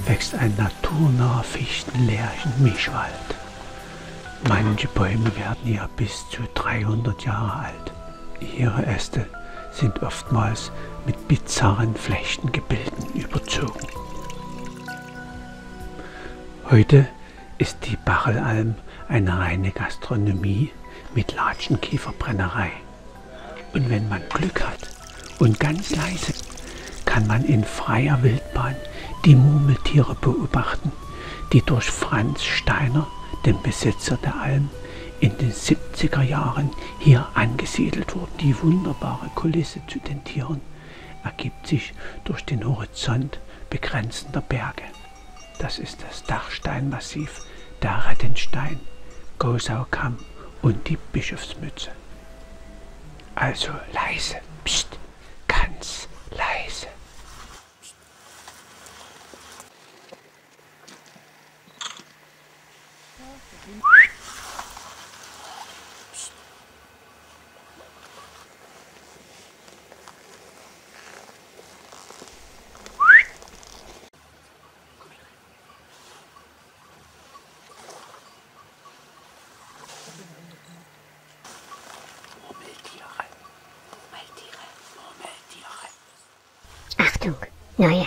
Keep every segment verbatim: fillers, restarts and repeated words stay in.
wächst ein naturnaher Fichten-Lärchen-Mischwald. Manche Bäume werden hier bis zu dreihundert Jahre alt. Ihre Äste sind oftmals mit bizarren Flechtengebilden überzogen. Heute ist die Bachelalm eine reine Gastronomie mit Latschenkieferbrennerei. Und wenn man Glück hat und ganz leise, kann man in freier Wildbahn die Murmeltiere beobachten, die durch Franz Steiner, den Besitzer der Alm, in den siebziger Jahren hier angesiedelt wurden. Die wunderbare Kulisse zu den Tieren ergibt sich durch den Horizont begrenzender Berge. Das ist das Dachsteinmassiv, der Rettenstein, Gosaukamm und die Bischofsmütze. Also leise, pst, ganz leise. Achtung, neue.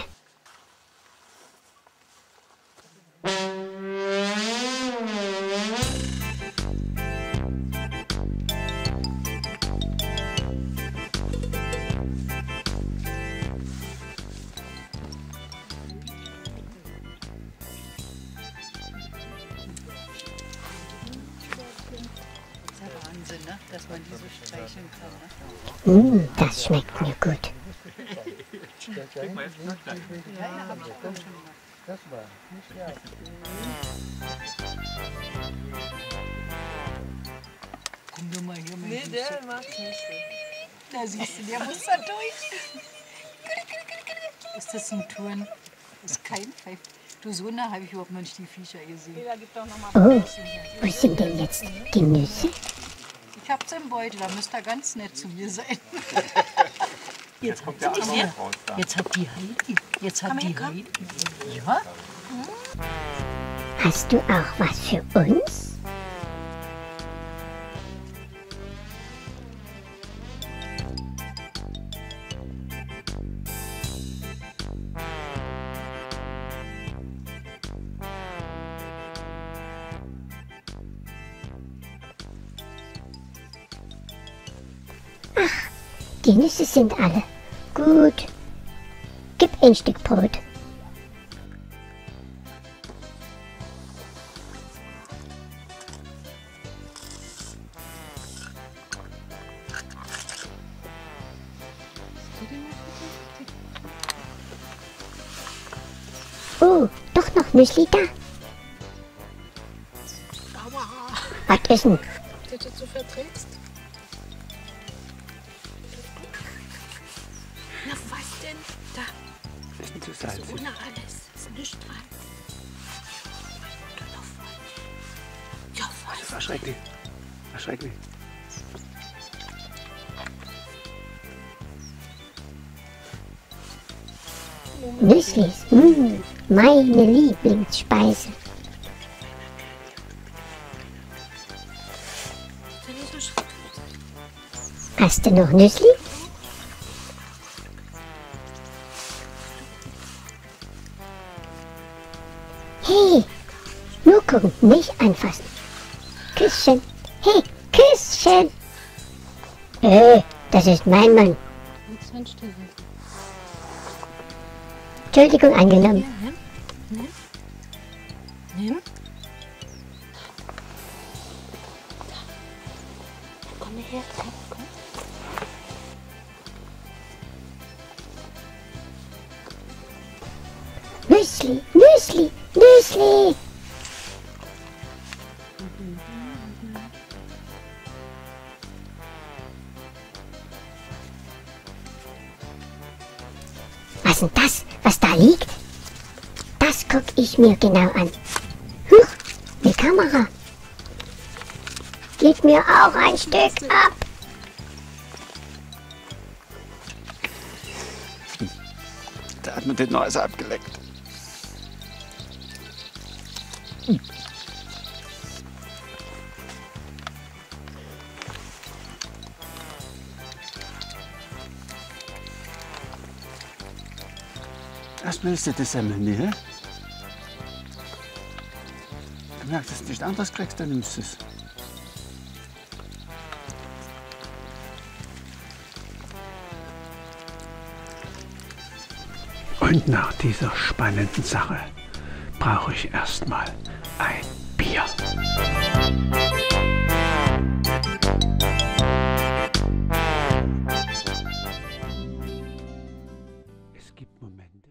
Wahnsinn, ne? Dass man die so streicheln kann. Ne? Mm, das schmeckt mir gut. Ja, ja, hab ich auch schon gemacht. Das war nicht ja. Komm du mal hier, mein Nee, Süßer. der macht nicht so. Da siehst du, der muss da durch. Ist das ein Turn? Das ist kein Pfeif. Du, so nah habe ich überhaupt noch nicht die Viecher gesehen. Da gibt doch noch mal Oh, Brötchen hier. wo sind denn jetzt die Nüsse? Ich hab's im Beutel, da müsst ihr ganz nett zu mir sein. Jetzt Kommt der habt andere ihr raus da. Jetzt hat die Heidi. Jetzt hat Komm die her, komm. Heidi. Ja? Hast du auch was für uns? Ach, die Nüsse sind alle. Gut. Gib ein Stück Brot. Oh, doch noch Müsli da. Was ist denn? Dass du das so verträgst. Na was denn? Da, Ist denn zu salzig? ohne alles. Ist nichts dran. Da noch voll. Ja, Das voll. war schrecklich. War schrecklich. Müslis, mm, meine Lieblingsspeise. Ist ja nicht so schrecklich. Hast du noch Nüsli? Hey, nur gucken, nicht anfassen. Küsschen. Hey, Küsschen. Äh, das ist mein Mann. Entschuldigung, angenommen. Nimm. Nimm. Komm her, komm, komm. Müsli, Müsli, Müsli. Was ist denn das, was da liegt? Das guck ich mir genau an. Huch, die Kamera. Gib mir auch ein Stück ab. Da hat man den Nase abgeleckt. Erst willst du das Semmel nicht, hä? Du merkst, dass du nicht anderes kriegst, dann nimmst du es. Und nach dieser spannenden Sache brauche ich erstmal ein Bier. Es gibt Momente.